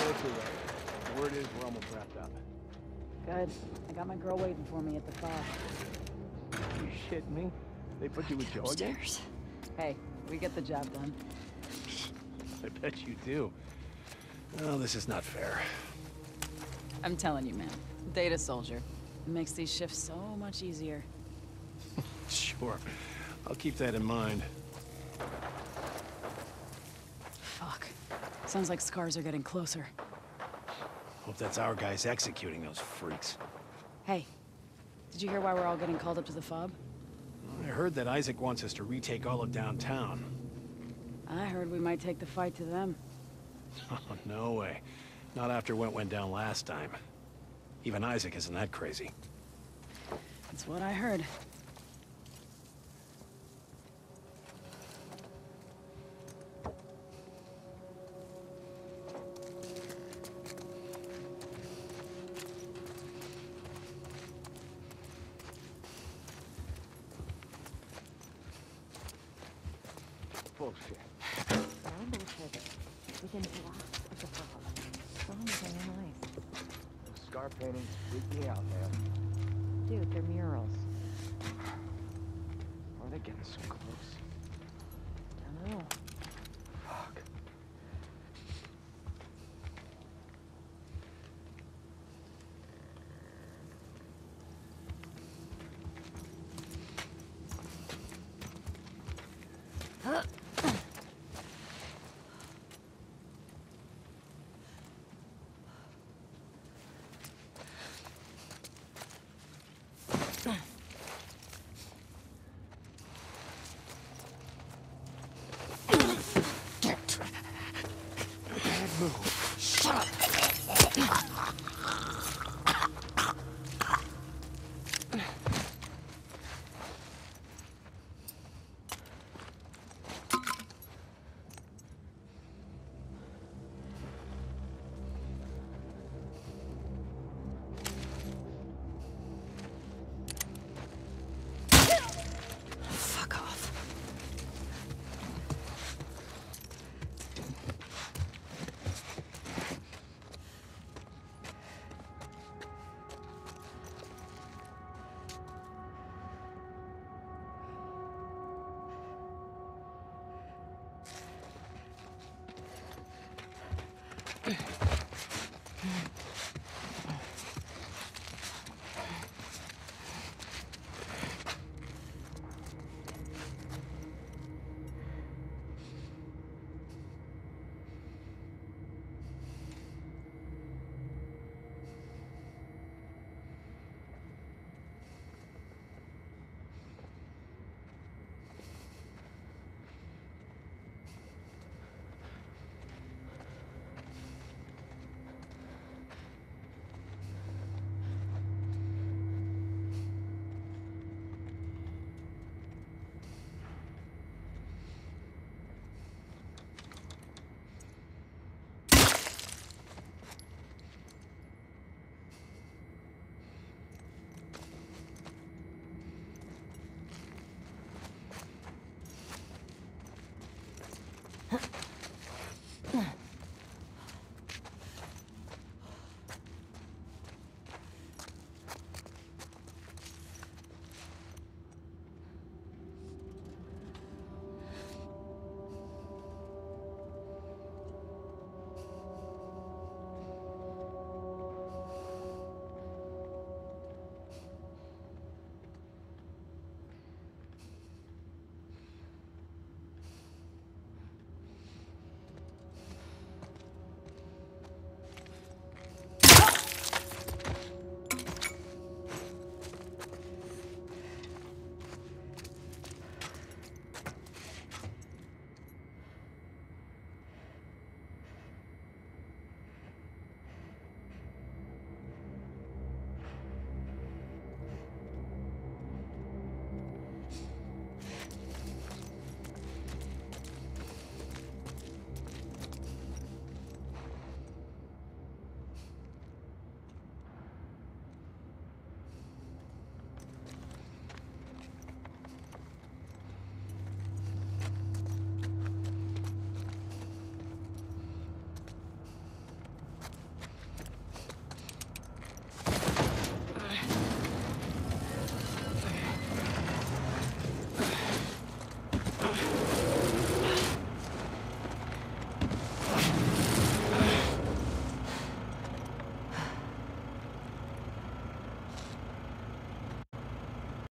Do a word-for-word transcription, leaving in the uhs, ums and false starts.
Mostly right. The word is we're almost wrapped up. Good. I got my girl waiting for me at the fob. You shitting me? They put you with Joe again? Upstairs. Hey, we get the job done. I bet you do. Well, this is not fair. I'm telling you, man. Data soldier. It makes these shifts so much easier. Sure. I'll keep that in mind. Fuck. Sounds like scars are getting closer. Hope that's our guys executing those freaks. Hey, did you hear why we're all getting called up to the fob? I heard that Isaac wants us to retake all of downtown. I heard we might take the fight to them. Oh, no way. Not after what went down last time. Even Isaac isn't that crazy. That's what I heard. Bullshit. No bullshit. Within blocks of the fob. So very nice. Those scar paintings freak me out, man. Dude, they're murals. Why are they getting so close? I don't know. Fuck. Bad move. Shut up.